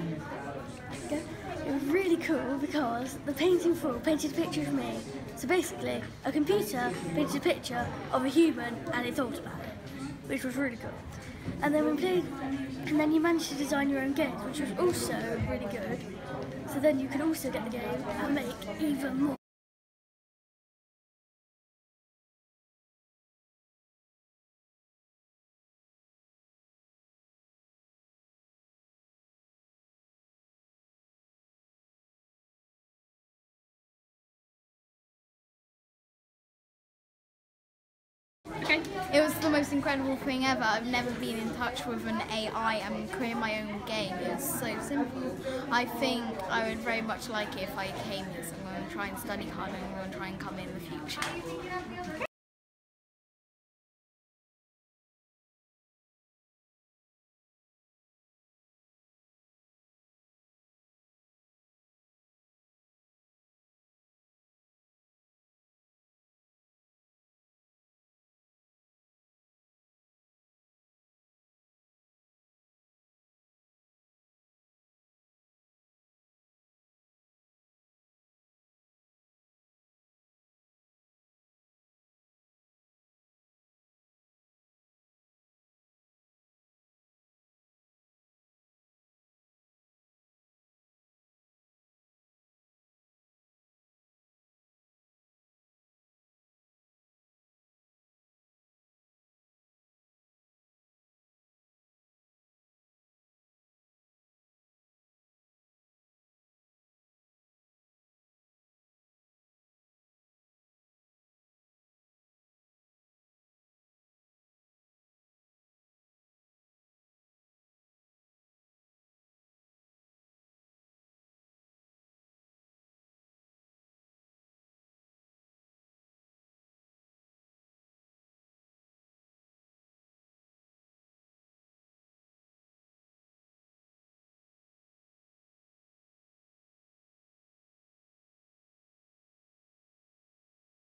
It was really cool because the painting floor painted a picture of me. So basically, a computer painted a picture of a human and it thought about it, which was really cool. And then then you managed to design your own games, which was also really good. So then you can also get the game and make even more. Okay. It was the most incredible thing ever. I've never been in touch with an AI and create my own game. It was so simple. I think I would very much like it if I came here, so I'm going to try and study hard and I'm going to try and come in the future.